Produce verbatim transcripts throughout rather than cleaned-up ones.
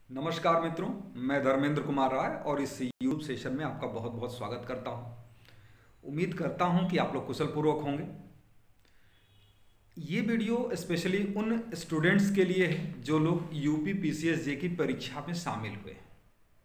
नमस्कार मित्रों, मैं धर्मेंद्र कुमार राय और इस यूट्यूब सेशन में आपका बहुत बहुत स्वागत करता हूं। उम्मीद करता हूं कि आप लोग कुशल पूर्वक होंगे। ये वीडियो स्पेशली उन स्टूडेंट्स के लिए है जो लोग यूपी पीसीएस जे की परीक्षा में शामिल हुए हैं।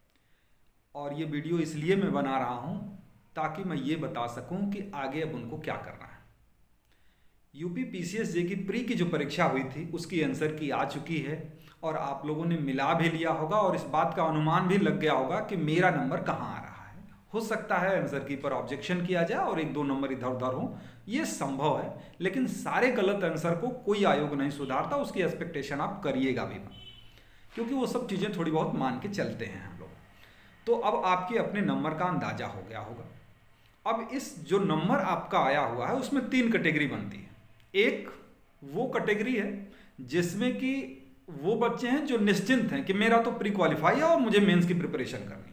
और ये वीडियो इसलिए मैं बना रहा हूं ताकि मैं ये बता सकूं कि आगे अब उनको क्या करना है। यूपी पीसीएस जे की प्री की जो परीक्षा हुई थी उसकी आंसर की आ चुकी है और आप लोगों ने मिला भी लिया होगा और इस बात का अनुमान भी लग गया होगा कि मेरा नंबर कहाँ आ रहा है। हो सकता है आंसर की पर ऑब्जेक्शन किया जाए और एक दो नंबर इधर उधर हो, ये संभव है, लेकिन सारे गलत आंसर को कोई आयोग नहीं सुधारता। उसकी एक्सपेक्टेशन आप करिएगा भी मत, क्योंकि वो सब चीज़ें थोड़ी बहुत मान के चलते हैं हम लोग। तो अब आपके अपने नंबर का अंदाजा हो गया होगा। अब इस जो नंबर आपका आया हुआ है उसमें तीन कैटेगरी बनती है। एक वो कैटेगरी है जिसमें कि वो बच्चे हैं जो निश्चिंत हैं कि मेरा तो प्री क्वालिफाई है और मुझे मेंस की प्रिपरेशन करनी।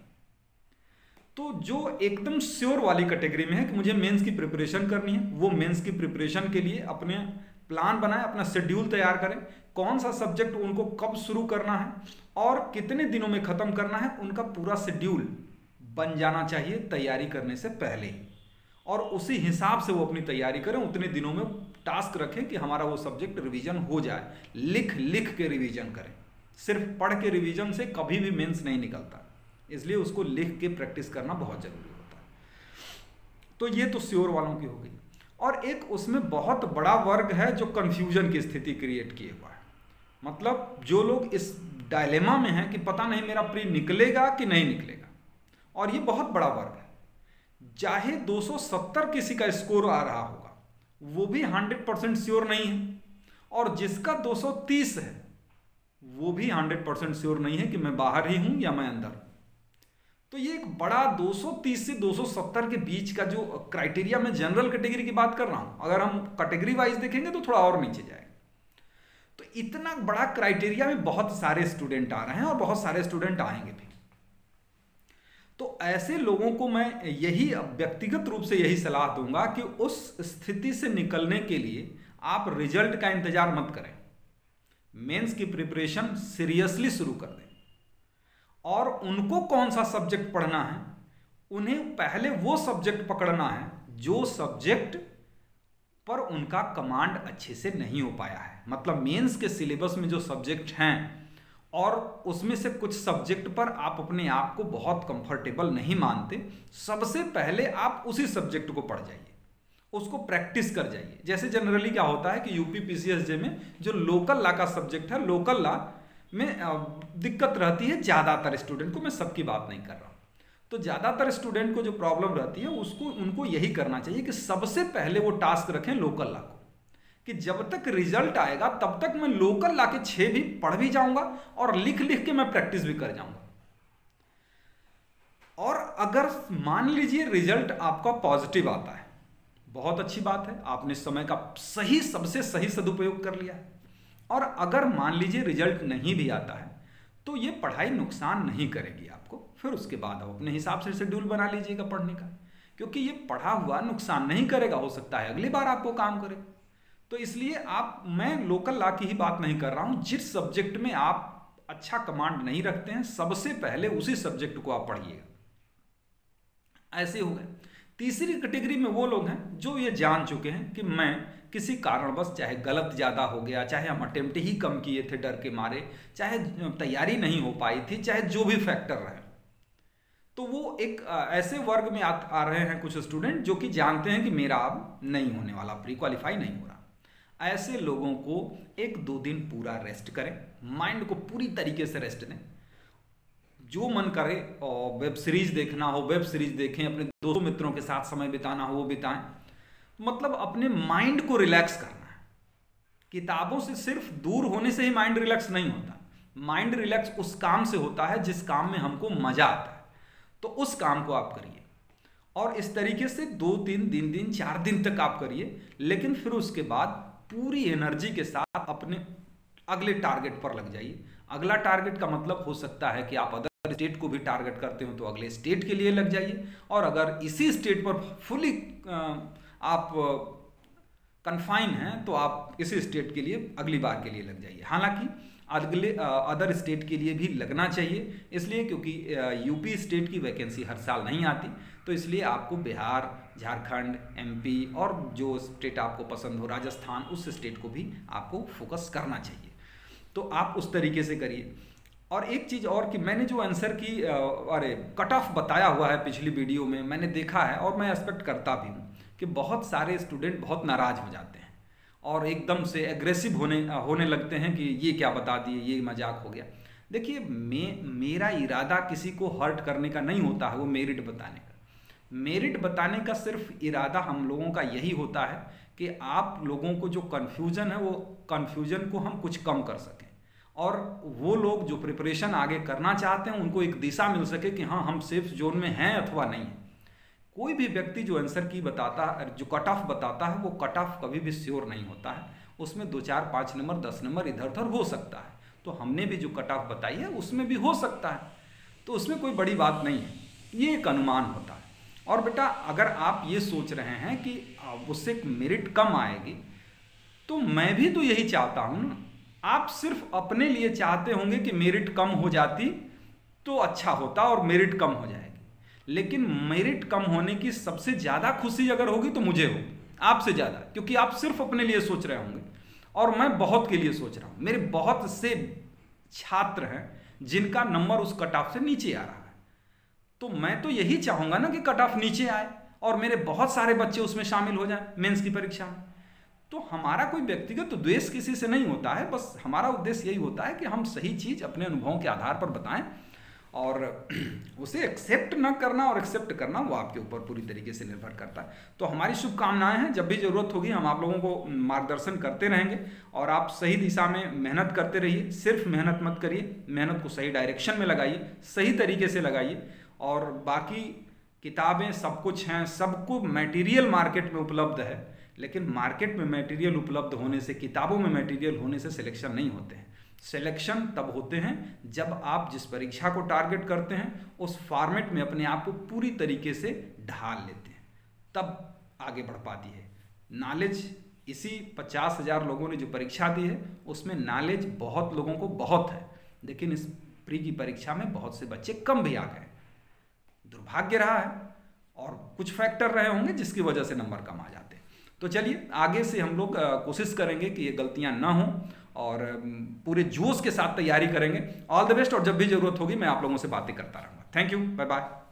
तो जो एकदम श्योर वाली कैटेगरी में है कि मुझे मेंस की प्रिपरेशन करनी है, वो मेंस की प्रिपरेशन के लिए अपने प्लान बनाएं, अपना शेड्यूल तैयार करें, कौन सा सब्जेक्ट उनको कब शुरू करना है और कितने दिनों में ख़त्म करना है, उनका पूरा शेड्यूल बन जाना चाहिए तैयारी करने से पहले ही। और उसी हिसाब से वो अपनी तैयारी करें, उतने दिनों में टास्क रखें कि हमारा वो सब्जेक्ट रिवीजन हो जाए। लिख लिख के रिवीजन करें, सिर्फ पढ़ के रिवीजन से कभी भी मेंस नहीं निकलता, इसलिए उसको लिख के प्रैक्टिस करना बहुत ज़रूरी होता है। तो ये तो श्योर वालों की हो गई। और एक उसमें बहुत बड़ा वर्ग है जो कन्फ्यूजन की स्थिति क्रिएट किए हुआ है, मतलब जो लोग इस डायलेमा में हैं कि पता नहीं मेरा प्री निकलेगा कि नहीं निकलेगा। और ये बहुत बड़ा वर्ग है, चाहे दो सौ सत्तर किसी का स्कोर आ रहा होगा वो भी हंड्रेड परसेंट श्योर नहीं है, और जिसका दो सौ तीस है वो भी हंड्रेड परसेंट श्योर नहीं है कि मैं बाहर ही हूं या मैं अंदर हूं। तो ये एक बड़ा दो सौ तीस से दो सौ सत्तर के बीच का जो क्राइटेरिया, मैं जनरल कैटेगरी की बात कर रहा हूं, अगर हम कैटेगरी वाइज देखेंगे तो थोड़ा और नीचे जाएगा। तो इतना बड़ा क्राइटेरिया में बहुत सारे स्टूडेंट आ रहे हैं और बहुत सारे स्टूडेंट आएंगे भी। तो ऐसे लोगों को मैं यही व्यक्तिगत रूप से यही सलाह दूंगा कि उस स्थिति से निकलने के लिए आप रिजल्ट का इंतजार मत करें, मेंस की प्रिपरेशन सीरियसली शुरू कर दें। और उनको कौन सा सब्जेक्ट पढ़ना है, उन्हें पहले वो सब्जेक्ट पकड़ना है जो सब्जेक्ट पर उनका कमांड अच्छे से नहीं हो पाया है। मतलब मेंस के सिलेबस में जो सब्जेक्ट हैं और उसमें से कुछ सब्जेक्ट पर आप अपने आप को बहुत कंफर्टेबल नहीं मानते, सबसे पहले आप उसी सब्जेक्ट को पढ़ जाइए, उसको प्रैक्टिस कर जाइए। जैसे जनरली क्या होता है कि यूपी पीसीएस जे में जो लोकल लॉ का सब्जेक्ट है, लोकल लॉ में दिक्कत रहती है ज़्यादातर स्टूडेंट को, मैं सबकी बात नहीं कर रहा हूँ। तो ज़्यादातर स्टूडेंट को जो प्रॉब्लम रहती है उसको उनको यही करना चाहिए कि सबसे पहले वो टास्क रखें लोकल लॉ को, कि जब तक रिजल्ट आएगा तब तक मैं लोकल ला के छः भी पढ़ भी जाऊंगा और लिख लिख के मैं प्रैक्टिस भी कर जाऊंगा। और अगर मान लीजिए रिजल्ट आपका पॉजिटिव आता है, बहुत अच्छी बात है, आपने समय का सही सबसे सही सदुपयोग कर लिया है। और अगर मान लीजिए रिजल्ट नहीं भी आता है तो ये पढ़ाई नुकसान नहीं करेगी आपको, फिर उसके बाद आप अपने हिसाब से शेड्यूल बना लीजिएगा पढ़ने का, क्योंकि ये पढ़ा हुआ नुकसान नहीं करेगा, हो सकता है अगली बार आपको काम करे। तो इसलिए आप, मैं लोकल लॉ की ही बात नहीं कर रहा हूं, जिस सब्जेक्ट में आप अच्छा कमांड नहीं रखते हैं सबसे पहले उसी सब्जेक्ट को आप पढ़िएगा। ऐसे हो गए। तीसरी कैटेगरी में वो लोग हैं जो ये जान चुके हैं कि मैं किसी कारणवश, चाहे गलत ज़्यादा हो गया, चाहे हम अटेम्प्ट ही कम किए थे डर के मारे, चाहे तैयारी नहीं हो पाई थी, चाहे जो भी फैक्टर रहे, तो वो एक ऐसे वर्ग में आ, आ रहे हैं कुछ स्टूडेंट जो कि जानते हैं कि मेरा अब नहीं होने वाला, प्री क्वालिफाई नहीं हो रहा। ऐसे लोगों को एक दो दिन पूरा रेस्ट करें, माइंड को पूरी तरीके से रेस्ट दें। जो मन करे, और वेब सीरीज देखना हो वेब सीरीज देखें, अपने दोस्तों मित्रों के साथ समय बिताना हो वो बिताएं। मतलब अपने माइंड को रिलैक्स करना है। किताबों से सिर्फ दूर होने से ही माइंड रिलैक्स नहीं होता, माइंड रिलैक्स उस काम से होता है जिस काम में हमको मजा आता है, तो उस काम को आप करिए। और इस तरीके से दो तीन दिन दिन चार दिन तक आप करिए, लेकिन फिर उसके बाद पूरी एनर्जी के साथ अपने अगले टारगेट पर लग जाइए। अगला टारगेट का मतलब हो सकता है कि आप अदर स्टेट को भी टारगेट करते हो तो अगले स्टेट के लिए लग जाइए, और अगर इसी स्टेट पर फुली आप कन्फाइन हैं तो आप इसी स्टेट के लिए अगली बार के लिए लग जाइए। हालांकि अगले अदर स्टेट के लिए भी लगना चाहिए, इसलिए क्योंकि यूपी स्टेट की वैकेंसी हर साल नहीं आती, तो इसलिए आपको बिहार, झारखंड, एमपी और जो स्टेट आपको पसंद हो, राजस्थान, उस स्टेट को भी आपको फोकस करना चाहिए। तो आप उस तरीके से करिए। और एक चीज़ और कि मैंने जो आंसर की अरे कट ऑफ बताया हुआ है पिछली वीडियो में, मैंने देखा है और मैं एक्सपेक्ट करता भी हूँ कि बहुत सारे स्टूडेंट बहुत नाराज़ हो जाते हैं और एकदम से एग्रेसिव होने होने लगते हैं कि ये क्या बता दिए, ये मजाक हो गया। देखिए, मैं मेरा इरादा किसी को हर्ट करने का नहीं होता है, वो मेरिट बताने का। मेरिट बताने का सिर्फ इरादा हम लोगों का यही होता है कि आप लोगों को जो कन्फ्यूज़न है, वो कन्फ्यूज़न को हम कुछ कम कर सकें, और वो लोग जो प्रिपरेशन आगे करना चाहते हैं उनको एक दिशा मिल सके कि हाँ, हम सेफ जोन में हैं अथवा नहीं है। कोई भी व्यक्ति जो आंसर की बताता है, जो कट ऑफ बताता है, वो कट ऑफ कभी भी श्योर नहीं होता है। उसमें दो चार पाँच नंबर दस नंबर इधर उधर हो सकता है। तो हमने भी जो कट ऑफ बताई है उसमें भी हो सकता है, तो उसमें कोई बड़ी बात नहीं है, ये एक अनुमान होता है। और बेटा, अगर आप ये सोच रहे हैं कि उससे मेरिट कम आएगी, तो मैं भी तो यही चाहता हूँ ना। आप सिर्फ अपने लिए चाहते होंगे कि मेरिट कम हो जाती तो अच्छा होता और मेरिट कम हो जाएगी, लेकिन मेरिट कम होने की सबसे ज़्यादा खुशी अगर होगी तो मुझे होगी, आपसे ज़्यादा, क्योंकि आप सिर्फ अपने लिए सोच रहे होंगे और मैं बहुत के लिए सोच रहा हूँ। मेरे बहुत से छात्र हैं जिनका नंबर उस कट ऑफ से नीचे आ रहा है, तो मैं तो यही चाहूँगा ना कि कट ऑफ नीचे आए और मेरे बहुत सारे बच्चे उसमें शामिल हो जाएं मेंस की परीक्षा में। तो हमारा कोई व्यक्तिगत तो द्वेष किसी से नहीं होता है, बस हमारा उद्देश्य यही होता है कि हम सही चीज़ अपने अनुभवों के आधार पर बताएं, और उसे एक्सेप्ट ना करना और एक्सेप्ट करना वो आपके ऊपर पूरी तरीके से निर्भर करता है। तो हमारी शुभकामनाएं हैं, जब भी ज़रूरत होगी हम आप लोगों को मार्गदर्शन करते रहेंगे, और आप सही दिशा में मेहनत करते रहिए। सिर्फ मेहनत मत करिए, मेहनत को सही डायरेक्शन में लगाइए, सही तरीके से लगाइए। और बाकी किताबें सब कुछ हैं, सबको मटेरियल मार्केट में उपलब्ध है, लेकिन मार्केट में मटेरियल उपलब्ध होने से, किताबों में मटेरियल होने से सिलेक्शन नहीं होते हैं। सिलेक्शन तब होते हैं जब आप जिस परीक्षा को टारगेट करते हैं उस फॉर्मेट में अपने आप को पूरी तरीके से ढाल लेते हैं, तब आगे बढ़ पाती है नॉलेज। इसी पचास हजार लोगों ने जो परीक्षा दी है उसमें नॉलेज बहुत लोगों को बहुत है, लेकिन इस प्री की परीक्षा में बहुत से बच्चे कम भी आ गए। दुर्भाग्य रहा है और कुछ फैक्टर रहे होंगे जिसकी वजह से नंबर कम आ जाते हैं। तो चलिए, आगे से हम लोग कोशिश करेंगे कि ये गलतियां ना हों और पूरे जोश के साथ तैयारी करेंगे। ऑल द बेस्ट, और जब भी जरूरत होगी मैं आप लोगों से बातें करता रहूँगा। Thank you, bye bye.